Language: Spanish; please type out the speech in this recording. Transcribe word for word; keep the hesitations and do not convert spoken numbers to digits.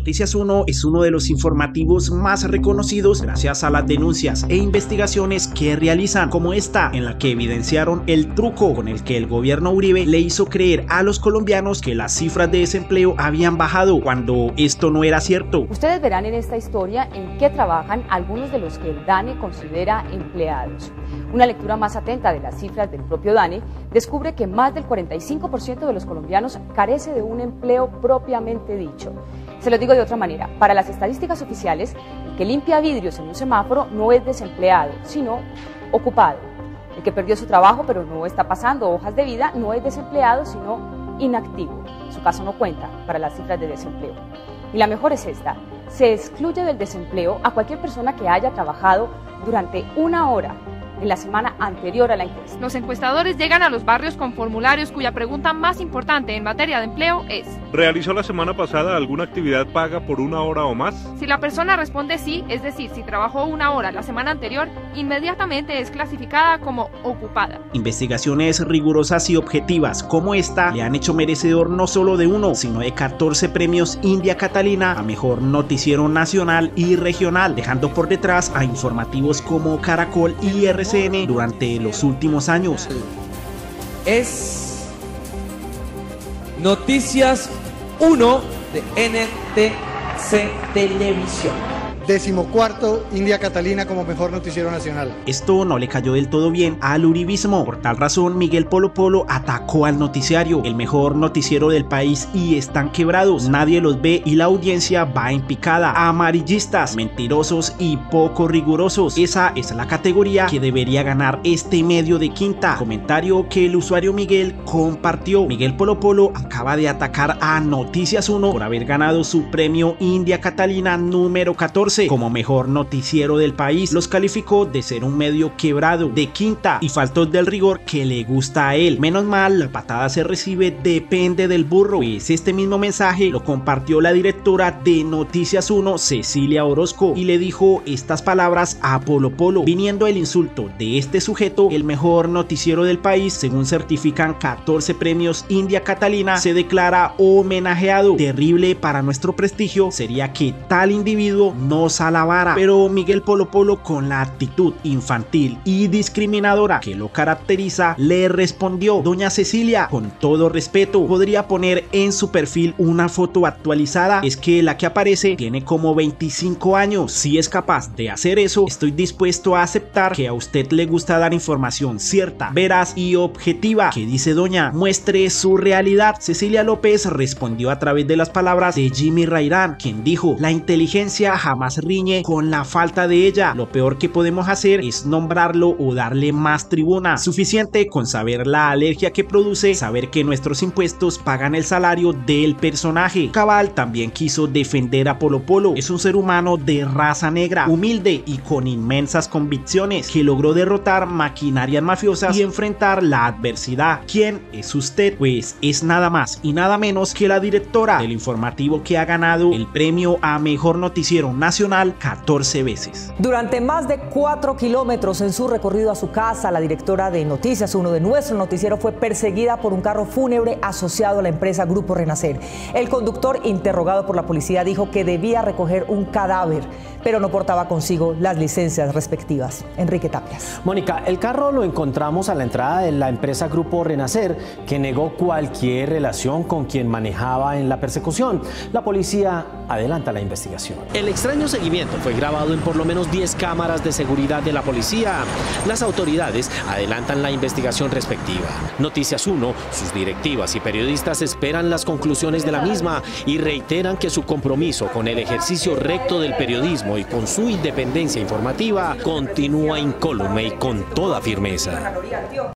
Noticias uno es uno de los informativos más reconocidos gracias a las denuncias e investigaciones que realizan, como esta, en la que evidenciaron el truco con el que el gobierno Uribe le hizo creer a los colombianos que las cifras de desempleo habían bajado cuando esto no era cierto. Ustedes verán en esta historia en qué trabajan algunos de los que el DANE considera empleados. Una lectura más atenta de las cifras del propio DANE descubre que más del cuarenta y cinco por ciento de los colombianos carece de un empleo propiamente dicho. Se lo digo de otra manera, para las estadísticas oficiales, el que limpia vidrios en un semáforo no es desempleado, sino ocupado. El que perdió su trabajo pero no está pasando hojas de vida no es desempleado, sino inactivo. Su caso no cuenta para las cifras de desempleo. Y la mejor es esta: se excluye del desempleo a cualquier persona que haya trabajado durante una hora en la semana anterior a la encuesta. Los encuestadores llegan a los barrios con formularios cuya pregunta más importante en materia de empleo es: ¿realizó la semana pasada alguna actividad paga por una hora o más? Si la persona responde sí, es decir, si trabajó una hora la semana anterior, inmediatamente es clasificada como ocupada. Investigaciones rigurosas y objetivas como esta le han hecho merecedor no solo de uno, sino de catorce premios India Catalina a mejor noticiero nacional y regional, dejando por detrás a informativos como Caracol y R C N durante los últimos años. Es Noticias uno de N T C Televisión. Decimocuarto India Catalina como mejor noticiero nacional. Esto no le cayó del todo bien al uribismo. Por tal razón, Miguel Polo Polo atacó al noticiario, el mejor noticiero del país, y están quebrados. Nadie los ve y la audiencia va en picada. Amarillistas, mentirosos y poco rigurosos. Esa es la categoría que debería ganar este medio de quinta. Comentario que el usuario Miguel compartió. Miguel Polo Polo acaba de atacar a Noticias uno por haber ganado su premio India Catalina número catorce. Como mejor noticiero del país. Los calificó de ser un medio quebrado, de quinta y faltos del rigor que le gusta a él. Menos mal, la patada se recibe depende del burro. Pues este mismo mensaje lo compartió la directora de Noticias uno, Cecilia Orozco, y le dijo estas palabras a Polo Polo: viniendo el insulto de este sujeto, el mejor noticiero del país, según certifican catorce premios India Catalina, se declara homenajeado. Terrible para nuestro prestigio sería que tal individuo no alabara, pero Miguel Polo Polo, con la actitud infantil y discriminadora que lo caracteriza, le respondió: doña Cecilia, con todo respeto, ¿podría poner en su perfil una foto actualizada? Es que la que aparece tiene como veinticinco años. Si es capaz de hacer eso, estoy dispuesto a aceptar que a usted le gusta dar información cierta, veraz y objetiva. ¿Qué dice doña? Muestre su realidad. Cecilia López respondió a través de las palabras de Jimmy Rairán, quien dijo: la inteligencia jamás riñe con la falta de ella. Lo peor que podemos hacer es nombrarlo o darle más tribuna. Suficiente con saber la alergia que produce saber que nuestros impuestos pagan el salario del personaje. Cabal también quiso defender a Polo Polo. Es un ser humano de raza negra, humilde y con inmensas convicciones, que logró derrotar maquinarias mafiosas y enfrentar la adversidad. ¿Quién es usted? Pues es nada más y nada menos que la directora del informativo que ha ganado el premio a mejor noticiero nacional catorce veces. Durante más de cuatro kilómetros en su recorrido a su casa, la directora de Noticias uno de nuestro noticiero fue perseguida por un carro fúnebre asociado a la empresa Grupo Renacer. El conductor, interrogado por la policía, dijo que debía recoger un cadáver, pero no portaba consigo las licencias respectivas. Enrique Tapias. Mónica, el carro lo encontramos a la entrada de la empresa Grupo Renacer, que negó cualquier relación con quien manejaba en la persecución. La policía adelanta la investigación. El extraño seguimiento fue grabado en por lo menos diez cámaras de seguridad de la policía. Las autoridades adelantan la investigación respectiva. Noticias uno, sus directivas y periodistas esperan las conclusiones de la misma y reiteran que su compromiso con el ejercicio recto del periodismo y con su independencia informativa continúa incólume y con toda firmeza.